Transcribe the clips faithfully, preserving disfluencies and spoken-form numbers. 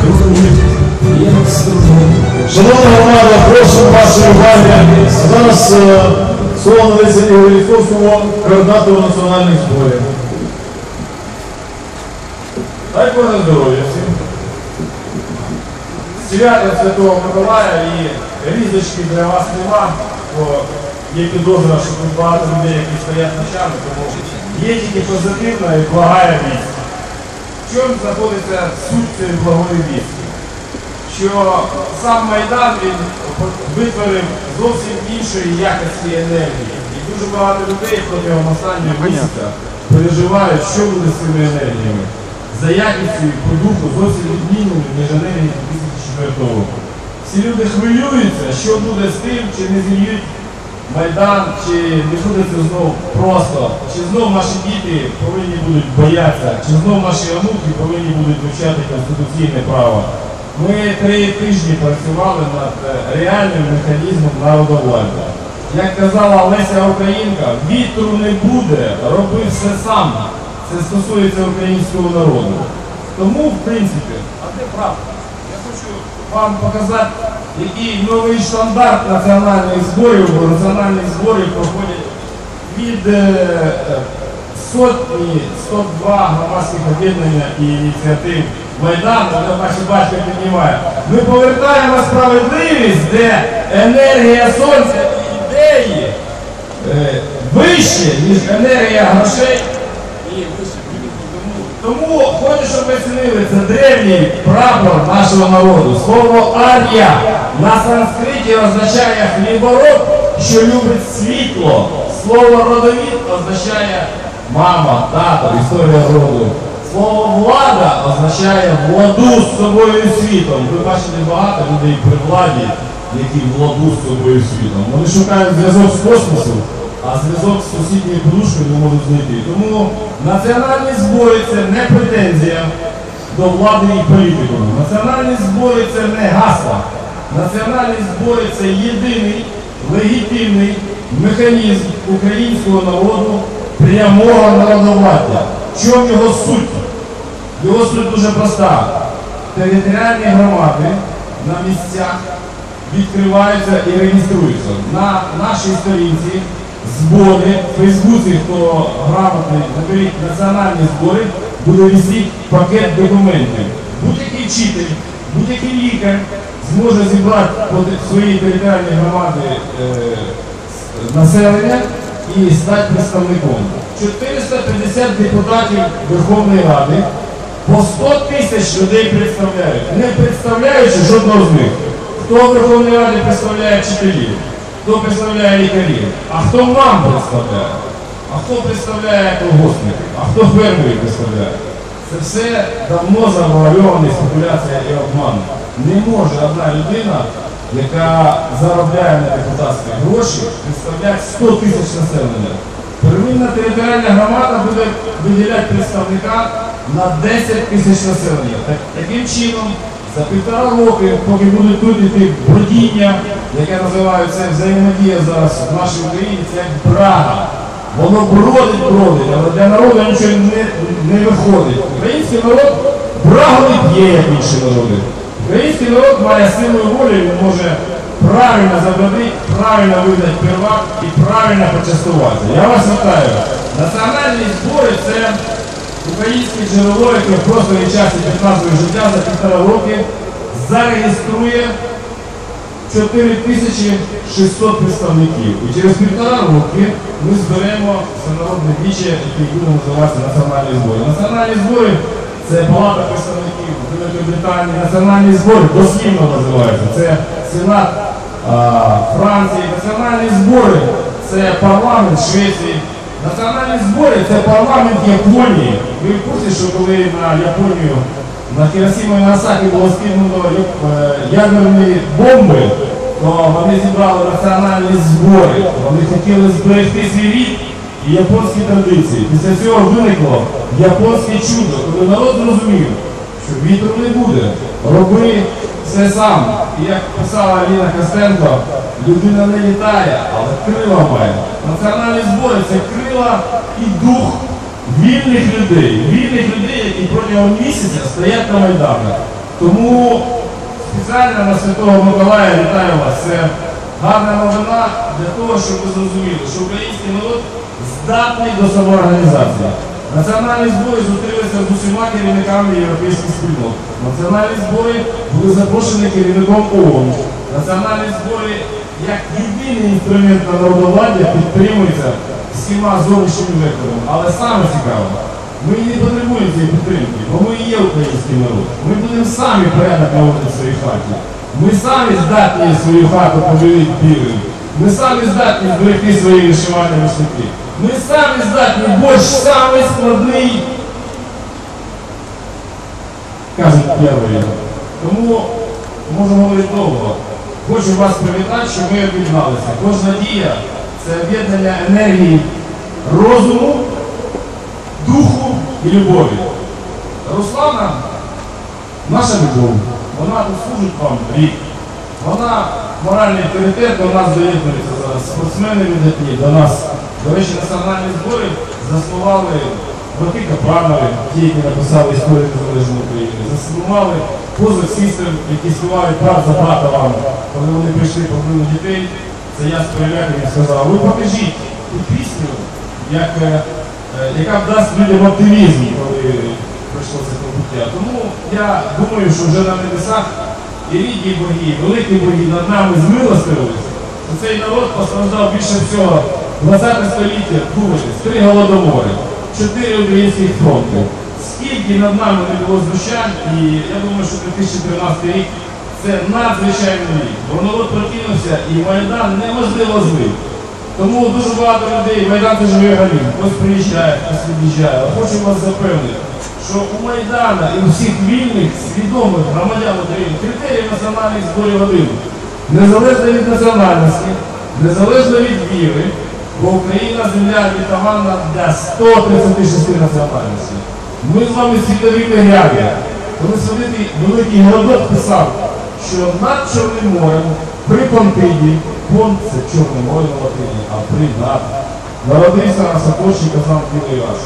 Шановна громада, прошу вашої уваги. Зараз е, слово надається Ігорю Літковському, координатору національних зборів. Дай Боже здоров'я всім. Свято Святого Миколая і різочки для вас нема, бо є підозра, що тут багато людей, які стоять ночами, тому є тільки позитивна і благая вість. В чому знаходиться суть цієї благої вісті? Що сам Майдан він витворив зовсім іншої якості енергії. І дуже багато людей протягом останнього місяця переживають, що буде з цими енергіями. За якістю і по духу зовсім відмінними, ніж енергії дві тисячі четвертого року. Всі люди хвилюються, що буде з тим, чи не зільють Майдан, чи не буде це знов просто, чи знов наші діти повинні будуть боятися, чи знов наші онуки повинні будуть вивчати конституційне право. Ми три тижні працювали над реальним механізмом народовладдя. Як казала Леся Українка, вітру не буде, роби все сам. Це стосується українського народу. Тому, в принципі, а де правда? Я хочу вам показати, який новий стандарт національних зборів, бо національні збори проходять від е, сотні, сто два громадських об'єднання і ініціатив Майдану, де наші батьки піднімають. Ми повертаємо справедливість, де енергія сонця і ідеї е, вище, ніж енергія грошей. Тому хочу, щоб ви цінили, це древній прапор нашого народу. Слово «ар'я» на санскриті означає хлібороб, що любить світло. Слово «родовід» означає мама, тато, історія роду. Слово «влада» означає владу з собою і світом. Ви бачите багато людей при владі, які владу з собою і світом. Вони шукають зв'язок з космосом, а зв'язок з сусідньою подушкою не можуть знайти. Тому національні збори – це не претензія до влади і політику. Національні збори – це не гасла. Національні збори – це єдиний легітимний механізм українського народу прямого народовладдя. В чому його суть? Його суть дуже проста. Територіальні громади на місцях відкриваються і реєструються. На нашій сторінці збори, в Фейсбуці, хто грамотний, наберіть національні збори, буде висіти пакет документів. Будь-який вчитель, будь-який лікар зможе зібрати в своїй територіальній громаді е, населення і стати представником. чотириста п'ятдесят депутатів Верховної Ради по сто тисяч людей представляють, не представляючи жодного з них. Хто в Верховній Раді представляє вчителів? Хто представляє лікарів? А хто мам представляє? А хто представляє колгоспників? А хто фермерів представляє? Це все давно завуальовані спекуляція і обман. Не може одна людина, яка заробляє на депутатські гроші, представляти сто тисяч населення. Первинна територіальна громада буде виділяти представника на десять тисяч населення. Так, таким чином, за півтора роки, поки будуть тут іти бродіння, яке називається взаємодія зараз в нашій Україні, це як брага. Воно бродить, бродить, але для народу нічого не, не виходить. Український народ брагу не п'є, як інші народи. Український народ має силу і волю, він може правильно забродити, правильно видати первак і правильно почастувати. Я вас вітаю. Національні збори – це українське джерело, яке в просторі часі п'ятнадцятого життя за півтора роки зареєструє чотири тисячі шістсот представників. І через півтора роки ми зберемо всенародне віче, яке буде називатися національні збори. Національні збори – це Палата представників Великої Британії, національні збори дослівно називаються. Це Сенат а, Франції, національні збори – це парламент Швеції. Національні збори – це парламент Японії. Ви в курсі, що коли на Японію, на Хіросіму і Нагасакі було скинуто ядерні бомби, то вони зібрали національні збори. Вони хотіли зберегти свій рід і японські традиції. Після цього виникло японське чудо, коли народ зрозумів, що вітру не буде, роби все сам. І як писала Аліна Костенко, людина не літає, але крила має. Національні збори – це крила і дух вільних людей. Вільних людей, які протягом місяця стоять на Майданах. Тому спеціально на Святого Миколая вітаю вас. Це гарна новина для того, щоб ви зрозуміли, що український народ здатний до самоорганізації. Національні збори зустрілися з усіма керівниками європейських спільнот. Національні збори були запрошені керівником ООН. Національні збори, як єдиний інструмент народовладдя, підтримуються всіма зовнішніми векторами. Але саме цікаво, ми не потребуємо цієї підтримки, бо ми і є український народ. Ми будемо самі порядок наводити в своїй хаті. Ми самі здатні свою хату побілити білим. Ми самі здатні зберегти свої вишивальні рушники. Ми самі здатні, борщ самий складний, кажуть перший. Тому можу говорити довго. Хочу вас привітати, що ми об'єдналися. Кожна дія – це об'єднання енергії, розуму, духу і любові. Руслана – наша любов. Вона тут служить вам рік. Вона моральний авторитет, до нас доєднується зараз. Спортсмени віддатні до нас. До речі, національні збори заснували брати Капранови, ті, які написали історію незалежної України. Заснували позов сестер, які співають брат за брата вам. Коли вони прийшли побили дітей, це я з переляком і сказав, ви покажіть ту пісню, як, яка б дасть людям оптимізм, коли прийшло це побуття. Тому я думаю, що вже на небесах і рідні боги, великі боги над нами змилостивилися, що цей народ постраждав більше всього. двадцяте століття, думайте, три голодомори, чотири українських фронти. Скільки над нами не було знущань, і я думаю, що дві тисячі тринадцятий рік – це надзвичайний рік. Бо народ прокинувся і Майдан неможливо злив. Тому дуже багато людей, Майдан це живий організм, хтось приїжджає, хтось від'їжджає. Але хочу вас запевнити, що у Майдана і у всіх вільних, свідомих громадян України критерії національних зборів один. Незалежно від національності, незалежно від віри, бо Україна – земля обітована для ста тридцяти шести національностей. Ми з вами світові мегіари. Коли святий великий Геродот писав, що над Чорним морем, при Понтиді, Понт – це Чорне море на латині, а при над, народився на Сокольчий казан Білий Рас.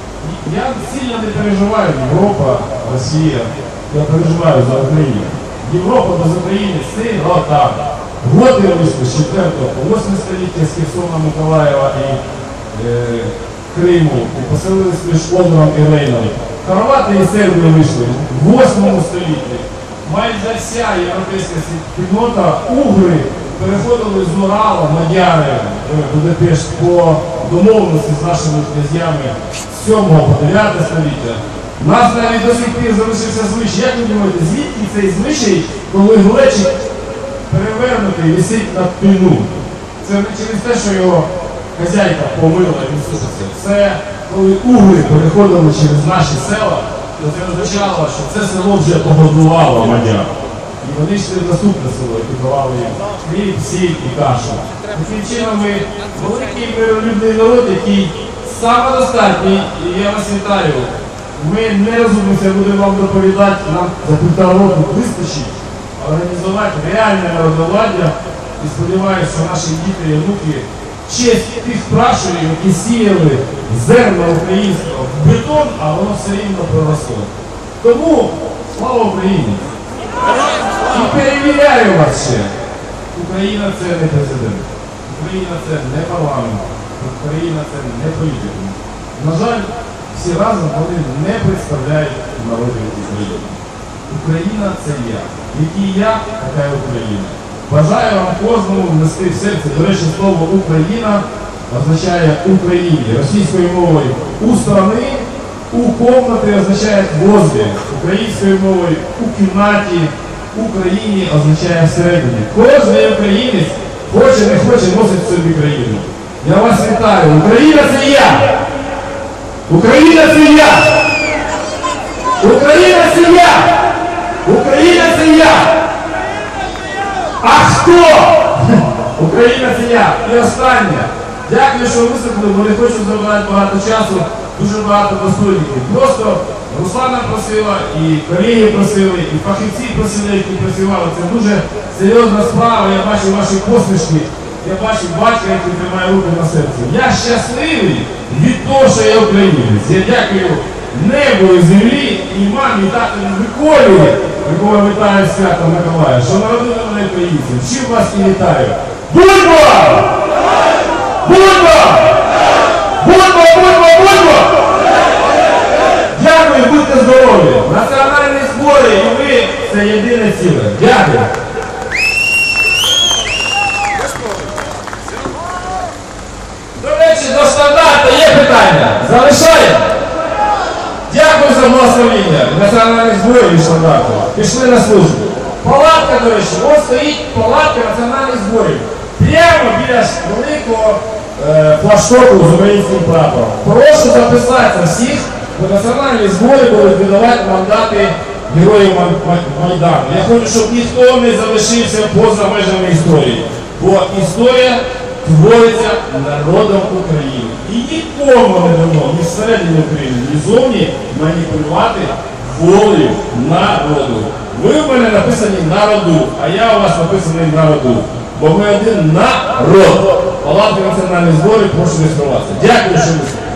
Я сильно не переживаю Європа, Росія, я переживаю за Україну. Європа без України – сирота. Годи вийшли з четвертого по восьме століття з Херсона, Миколаєва і е, Криму, і поселились між Одром і Рейном. Хорвати і серби вийшли в восьмому столітті. Майже вся європейська спільнота, угри переходили з Урала, мадяри, Будапешт по домовленості з нашими князями з сьомого по дев'яте століття. У нас навіть до сих пір залишився звичай. Як ви думаєте, звідки цей звичай, коли глечик перевернутий висить над пільну? Це не через те, що його хазяйка помила і висушиться. Це коли угри переходили через наші села, то це означало, що це село вже погодувало мадяр. І вони йшли в наступне село і підготували їм хліб, сіль і кашу. Таким чином ми великий миролюбний народ, який самодостатній, і я вас вітаю. Ми не розуміємося, будемо вам доповідати, нам за півтора року вистачить організувати реальне народовладдя. І сподіваюся, що наші діти і внуки честь тих пращурів, які сіяли зерно українського в бетон, а воно все рівно проросло. Тому слава Україні! І перевіряю вас ще. Україна – це не президент. Україна – це не парламент. Україна – це не політика. На жаль, всі разом вони не представляють народів України. Україна – це я. Який я, така і Україна. Бажаю вам кожному внести в серце. До речі, слово «Україна» означає «Україні». Російською мовою «у страни», «у комнати» означає «возле». Українською мовою «у кімнаті», «Україні» означає «всередині». Кожен українець хоче, не хоче, носить в собі країну. Я вас вітаю. Україна – це я! Україна – це я! Україна – це я! Україна – це я! А хто? Україна – це я! І останнє. Дякую, що вислухали, бо не хочу забирати багато часу, дуже багато достойників. Просто Руслана просила, і колеги просили, і фахівці просили, які працювали. Це дуже серйозна справа, я бачу ваші посмішки, я бачу батька, який тримає руки на серці. Я щасливий від того, що я українець. Я дякую небу і землі, і мамі, і тату Миколі, якого я вітаю свято Миколая, що народили мене українців, чим вас і вітаю. Бульба! Бульба! Бульба, бульба, бульба! Дякую, будьте здорові! Національні збори і ви – це єдине ціле. Дякую! До речі, до штандарта є питання? Залишаємо? Дякую за благословіння національних зборів і штандарту. Пішли на службу. Палатка, до речі, ось стоїть палатка національних зборів. Прямо біля великого е, флаштоку з українським прапором. Прошу записатися всіх, бо національні збори будуть видавати мандати героїв Майдану. Я хочу, щоб ніхто не залишився поза межами історії. Бо історія твориться народом України. І нікому не дано, ні всередині України, ні зовні маніпулювати волею народу. Ви в мене написані народу, а я у вас написаний народу. Бо ми один народ. Палатка національних зборів, прошу не сховатися. Дякую, що ви.